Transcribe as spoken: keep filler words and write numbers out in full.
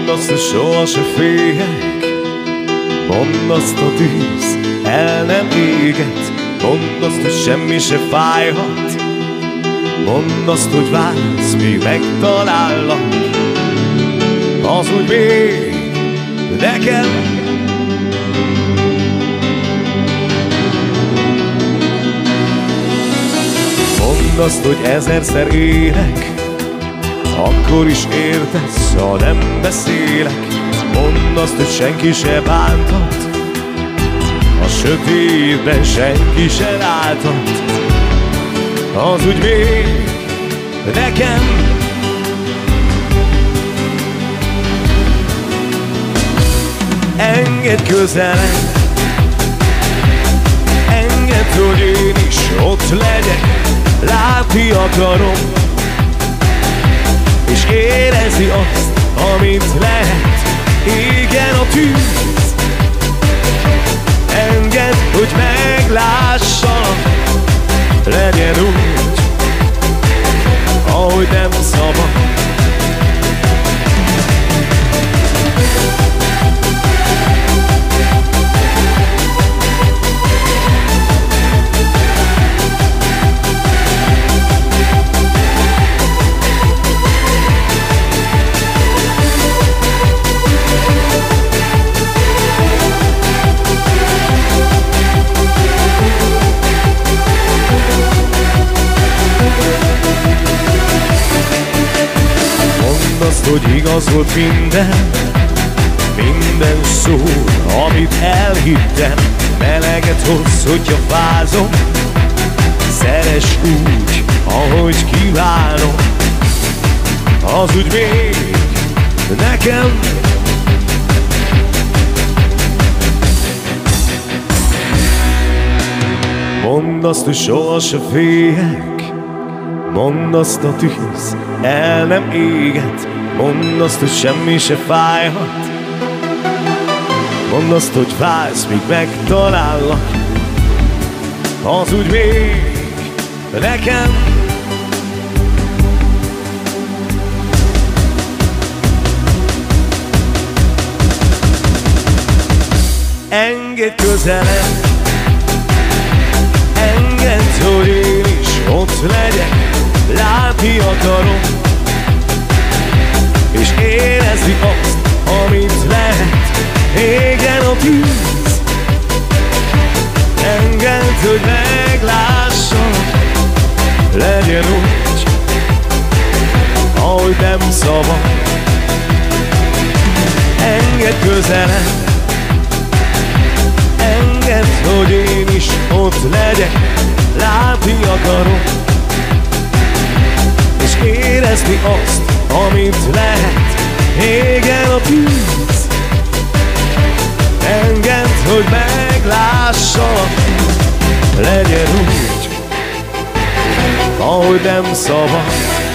azt, hogy soha se féljek. Mondd azt, a tűz el nem éget. Mondd azt, hogy semmi se fájhat. Mondd azt, hogy vársz, míg megtalállak. Az úgy még nekem. Mondd azt, hogy ezerszer élek, akkor is értesz, ha nem beszélek. Mondd azt, hogy senki se bántat, a sötétben senki se láthat. Az úgy még nekem. Engedj közelebb, engedd, hogy én is ott legyek. Látni akarom, és érezni azt, amit lehet. Égen a tűz, engedd, hogy meglássalak. Legyen úgy, ahogy nem szabad. Hogy igaz volt minden, minden szó, amit elhittem. Meleget hoz, hogyha fázom, szeress úgy, ahogy kívánom. Az úgy még nekem. Mondd azt, hogy soha se féljek. Mondd azt, a tűz el nem éget. Mondd azt, hogy semmi se fájhat. Mondd azt, hogy vársz, míg megtalállak. Az úgy még nekem. Engedj közelebb, engedd, hogy én is ott legyek. Látni akarom, és érezni azt, amit lehet. Égen a tűz, engedd, hogy meglássalak. Legyen úgy, ahogy nem szabad. Engedd közelebb, engedd, hogy én is ott legyek. Látni akarom, és érezni azt, amit lehet. Égen a tűz, engedd, hogy meglássalak. Legyen úgy, ahogy nem szabad.